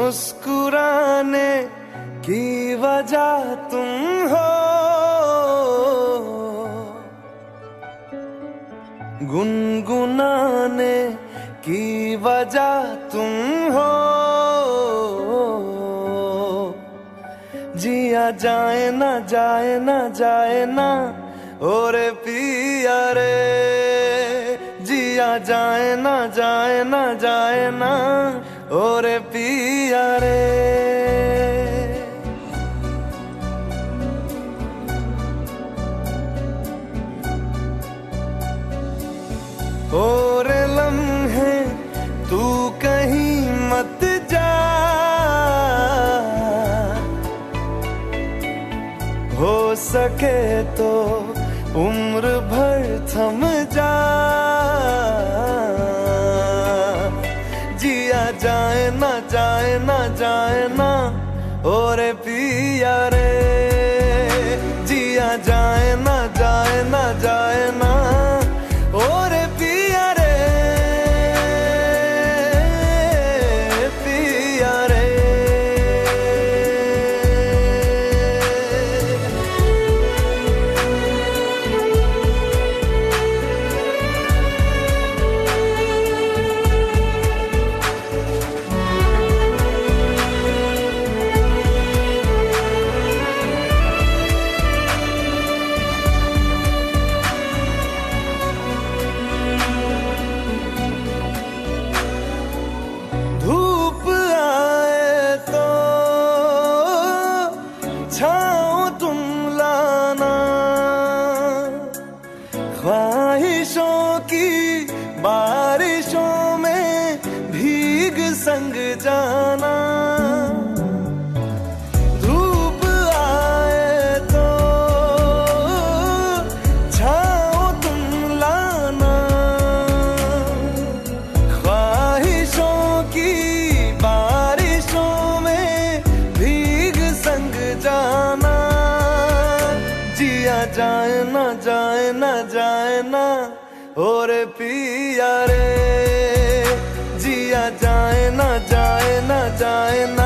मुस्कुराने की वजह तुम हो, गुनगुनाने की वजह तुम हो। जिया जाए ना जाए ना जाए ना और पिया रे, जिया जाए ना जाए ना जाए ना और पिया रे। और लम्हे तू कहीं मत जा, हो सके तो उम्र भर थम जा। जिया जाए ना जाए ना जाए ना और पिया रे, जिया जाए ना जाए ना जाए ना और पिया रे, पिया रे। धूप आए तो छाँव तुम लाना, ख्वाहिशों की बारिशों में भीग संग जाना। धूप आए तो छाँव तुम लाना, ख्वाहिशों की बारिशों में भीग संग जाना। जिया जाए ना जाए ना जाए ना और पिया रे, जिया जाए ना जाए ना जाए ना